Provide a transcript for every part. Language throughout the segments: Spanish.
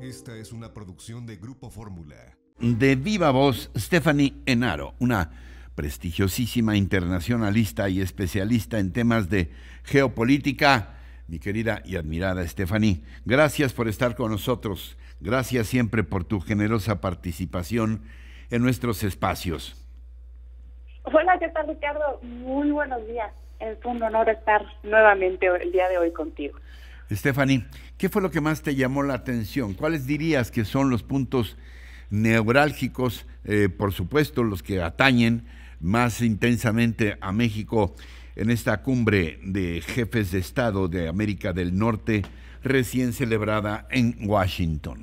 Esta es una producción de Grupo Fórmula. De viva voz, Stephanie Enaro, una prestigiosísima internacionalista y especialista en temas de geopolítica. Mi querida y admirada Stephanie, gracias por estar con nosotros. Gracias siempre por tu generosa participación en nuestros espacios. Hola, ¿qué tal, Ricardo? Muy buenos días. Es un honor estar nuevamente el día de hoy contigo. Stephanie, ¿qué fue lo que más te llamó la atención? ¿Cuáles dirías que son los puntos neurálgicos, por supuesto, los que atañen más intensamente a México en esta cumbre de jefes de Estado de América del Norte recién celebrada en Washington?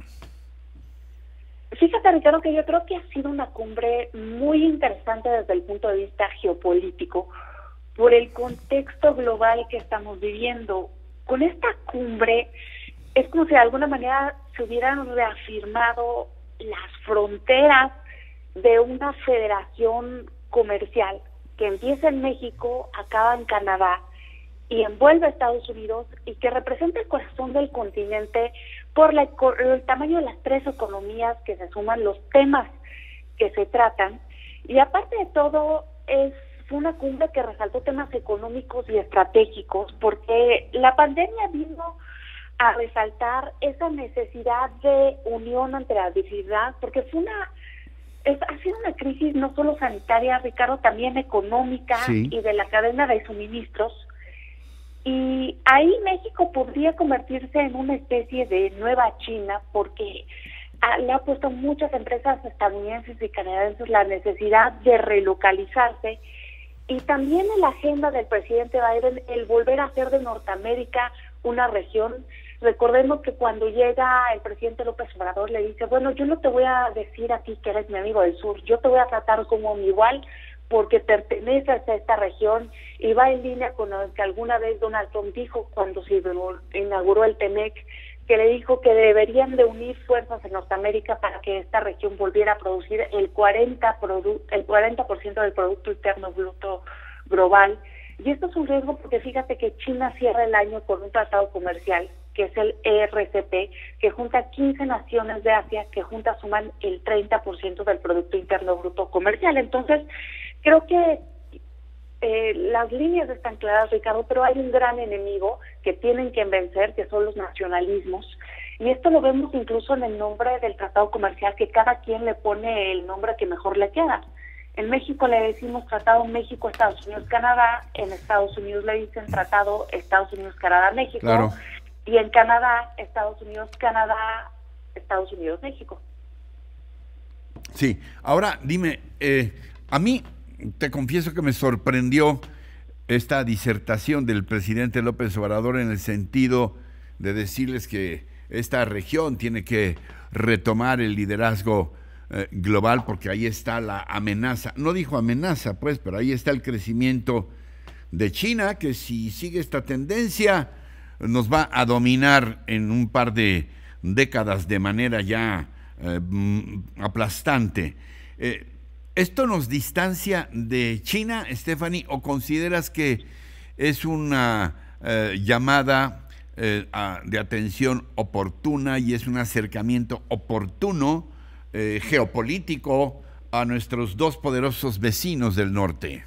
Fíjate, Ricardo, que yo creo que ha sido una cumbre muy interesante desde el punto de vista geopolítico por el contexto global que estamos viviendo. Con esta cumbre es como si de alguna manera se hubieran reafirmado las fronteras de una federación comercial que empieza en México, acaba en Canadá y envuelve a Estados Unidos y que representa el corazón del continente por el tamaño de las tres economías que se suman, los temas que se tratan. Y aparte de todo, fue una cumbre que resaltó temas económicos y estratégicos, porque la pandemia vino a resaltar esa necesidad de unión ante la adversidad, porque ha sido una crisis no solo sanitaria, Ricardo, también económica, sí, y de la cadena de suministros. Y ahí México podría convertirse en una especie de nueva China, porque le ha puesto a muchas empresas estadounidenses y canadienses la necesidad de relocalizarse, y también en la agenda del presidente Biden el volver a hacer de Norteamérica una región. Recordemos que cuando llega el presidente López Obrador le dice, bueno, yo no te voy a decir a ti que eres mi amigo del sur, yo te voy a tratar como mi igual porque perteneces a esta región, y va en línea con lo que alguna vez Donald Trump dijo cuando se inauguró el TEMEC, que le dijo que deberían de unir fuerzas en Norteamérica para que esta región volviera a producir el 40% del Producto Interno Bruto global. Y esto es un riesgo porque fíjate que China cierra el año con un tratado comercial, que es el ERCP, que junta 15 naciones de Asia, que juntas suman el 30% del Producto Interno Bruto comercial. Entonces, creo que las líneas están claras, Ricardo, pero hay un gran enemigo que tienen que vencer, que son los nacionalismos, y esto lo vemos incluso en el nombre del tratado comercial, que cada quien le pone el nombre que mejor le queda. En México le decimos Tratado México, Estados Unidos, Canadá. En Estados Unidos le dicen Tratado Estados Unidos, Canadá, México. Claro. Y en Canadá, Estados Unidos, Canadá, Estados Unidos, México. Sí. Ahora, dime, a mí te confieso que me sorprendió esta disertación del presidente López Obrador en el sentido de decirles que esta región tiene que retomar el liderazgo global, porque ahí está la amenaza. No dijo amenaza, pues, pero ahí está el crecimiento de China, que si sigue esta tendencia nos va a dominar en un par de décadas de manera ya aplastante. ¿Esto nos distancia de China, Stephanie, o consideras que es una llamada de atención oportuna y es un acercamiento oportuno geopolítico a nuestros dos poderosos vecinos del norte?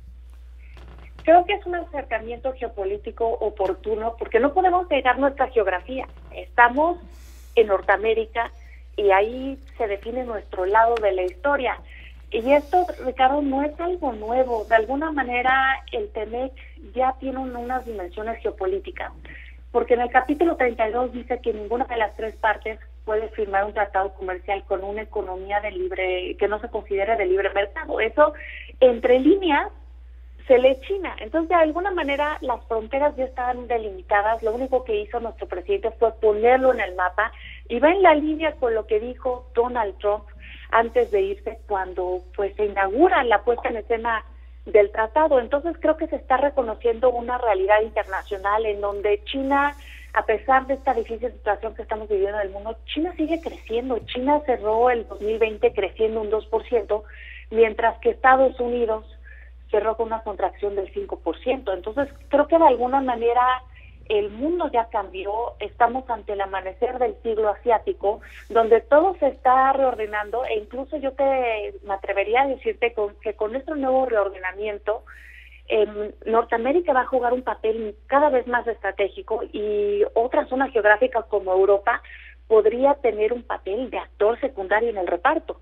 Creo que es un acercamiento geopolítico oportuno porque no podemos negar nuestra geografía. Estamos en Norteamérica y ahí se define nuestro lado de la historia. Y esto, Ricardo, no es algo nuevo. De alguna manera, el TEMEC ya tiene unas dimensiones geopolíticas, porque en el capítulo 32 dice que ninguna de las tres partes puede firmar un tratado comercial con una economía que no se considere de libre mercado. Eso, entre líneas, se lee China. Entonces, de alguna manera, las fronteras ya estaban delimitadas. Lo único que hizo nuestro presidente fue ponerlo en el mapa, y va en la línea con lo que dijo Donald Trump antes de irse, cuando se inaugura la puesta en escena del tratado. Entonces creo que se está reconociendo una realidad internacional en donde China, a pesar de esta difícil situación que estamos viviendo en el mundo, China sigue creciendo. China cerró el 2020 creciendo un 2%, mientras que Estados Unidos cerró con una contracción del 5%. Entonces creo que de alguna manera el mundo ya cambió, estamos ante el amanecer del siglo asiático, donde todo se está reordenando, e incluso yo me atrevería a decirte que con nuestro nuevo reordenamiento, Norteamérica va a jugar un papel cada vez más estratégico, y otra zona geográfica como Europa podría tener un papel de actor secundario en el reparto.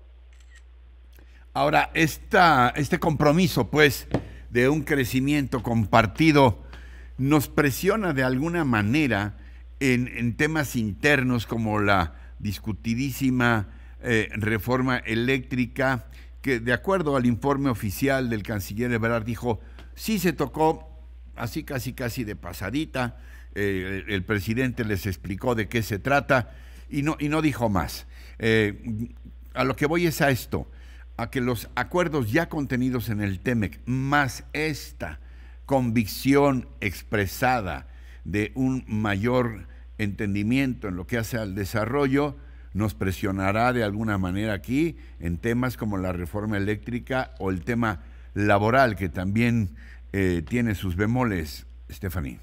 Ahora, este compromiso, pues, de un crecimiento compartido, nos presiona de alguna manera en temas internos como la discutidísima reforma eléctrica, que de acuerdo al informe oficial del canciller Ebrard dijo, sí se tocó así casi de pasadita, el presidente les explicó de qué se trata y no dijo más. A lo que voy es a esto, a que los acuerdos ya contenidos en el TEMEC, más esta convicción expresada de un mayor entendimiento en lo que hace al desarrollo, nos presionará de alguna manera aquí en temas como la reforma eléctrica o el tema laboral, que también tiene sus bemoles, Stephanie.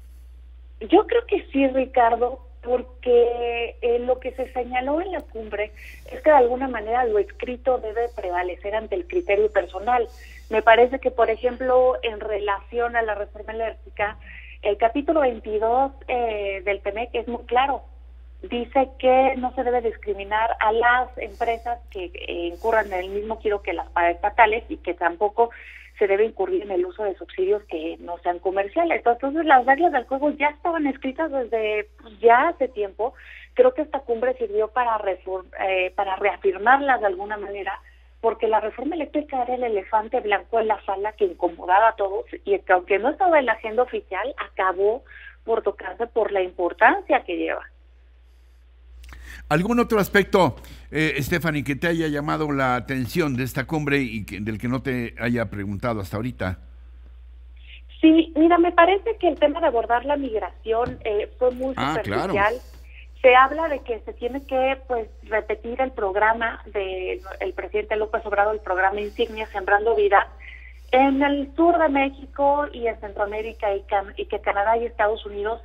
Yo creo que sí, Ricardo, porque lo que se señaló en la cumbre es que de alguna manera lo escrito debe prevalecer ante el criterio personal. Me parece que, por ejemplo, en relación a la reforma eléctrica, el capítulo 22 del TEMEC es muy claro. Dice que no se debe discriminar a las empresas que incurran en el mismo giro que las paraestatales, y que tampoco se debe incurrir en el uso de subsidios que no sean comerciales. Entonces, las reglas del juego ya estaban escritas desde ya hace tiempo. Creo que esta cumbre sirvió para reafirmarlas de alguna manera, porque la reforma eléctrica era el elefante blanco en la sala que incomodaba a todos, y que aunque no estaba en la agenda oficial, acabó por tocarse por la importancia que lleva. ¿Algún otro aspecto, Stephanie, que te haya llamado la atención de esta cumbre y del que no te haya preguntado hasta ahorita? Sí, mira, me parece que el tema de abordar la migración fue muy superficial. Claro. Se habla de que se tiene que repetir el programa del presidente López Obrador, el programa insignia Sembrando Vida, en el sur de México y en Centroamérica, y que Canadá y Estados Unidos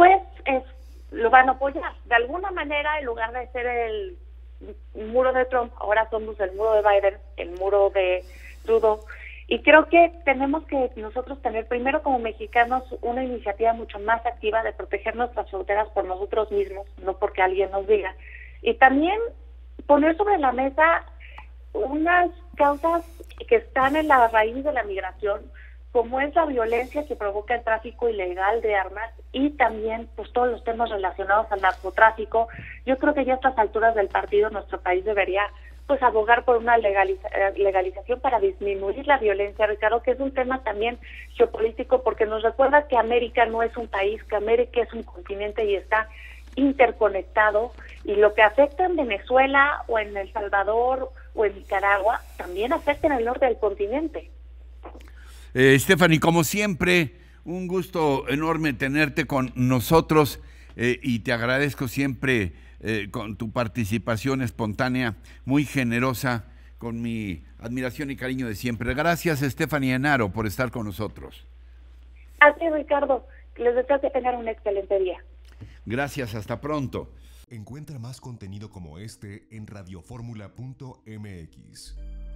lo van a apoyar. De alguna manera, en lugar de ser el muro de Trump, ahora somos el muro de Biden, el muro de Trudeau. Y creo que tenemos que nosotros tener primero como mexicanos una iniciativa mucho más activa de proteger nuestras fronteras por nosotros mismos, no porque alguien nos diga. Y también poner sobre la mesa unas causas que están en la raíz de la migración, como es la violencia que provoca el tráfico ilegal de armas, y también todos los temas relacionados al narcotráfico. Yo creo que ya a estas alturas del partido nuestro país debería abogar por una legalización para disminuir la violencia, Ricardo, que es un tema también geopolítico, porque nos recuerda que América no es un país, que América es un continente y está interconectado, y lo que afecta en Venezuela o en El Salvador o en Nicaragua también afecta en el norte del continente. Stephanie, como siempre, un gusto enorme tenerte con nosotros, y te agradezco siempre con tu participación espontánea, muy generosa, con mi admiración y cariño de siempre. Gracias, Stephanie Enaro, por estar con nosotros. Así, Ricardo, les deseo que tengan un excelente día. Gracias, hasta pronto. Encuentra más contenido como este en radioformula.mx.